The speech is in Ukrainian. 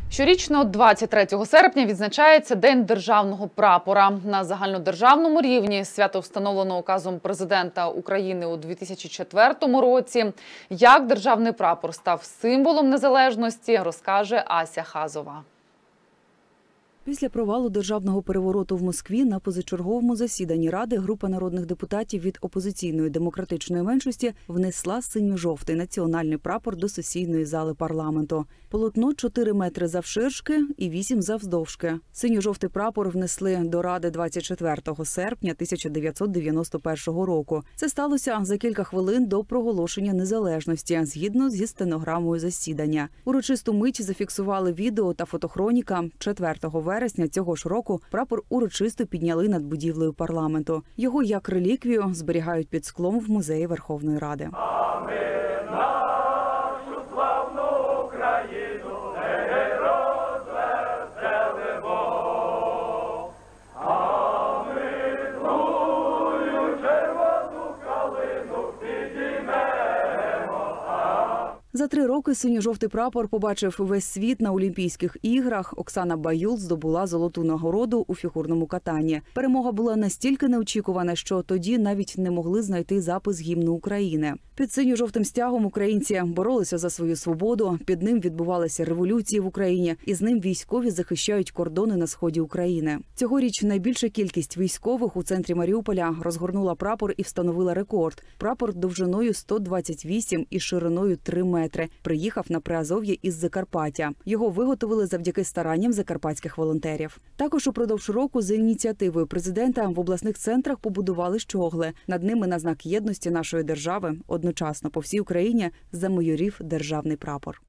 Щорічно 23 серпня відзначається День державного прапора. На загальнодержавному рівні свято встановлено указом президента України у 2004 році. Як державний прапор став символом незалежності, розкаже Ася Хазова. Після провалу державного перевороту в Москві на позачерговому засіданні Ради група народних депутатів від опозиційної демократичної меншості внесла синьо-жовтий національний прапор до сесійної зали парламенту. Полотно 4 метри завширшки і 8 завздовжки. Синьо-жовтий прапор внесли до Ради 24 серпня 1991 року. Це сталося за кілька хвилин до проголошення незалежності, згідно зі стенограмою засідання. Урочисту мить зафіксували відео та фотохроніка. 4 вересня цього ж року прапор урочисто підняли над будівлею парламенту. Його як реліквію зберігають під склом в музеї Верховної Ради. За 3 роки синьо-жовтий прапор побачив весь світ на Олімпійських іграх. Оксана Баюл здобула золоту нагороду у фігурному катанні. Перемога була настільки неочікувана, що тоді навіть не могли знайти запис гімну України. Під синьо-жовтим стягом українці боролися за свою свободу, під ним відбувалися революції в Україні, і з ним військові захищають кордони на сході України. Цьогоріч найбільша кількість військових у центрі Маріуполя розгорнула прапор і встановила рекорд. Прапор довжиною 128 і шириною 3 метри. Приїхав на Приазов'я із Закарпаття. Його виготовили завдяки старанням закарпатських волонтерів. Також упродовж року за ініціативою президента в обласних центрах побудували щогли. Над ними на знак єдності нашої держави одночасно по всій Україні замайорів державний прапор.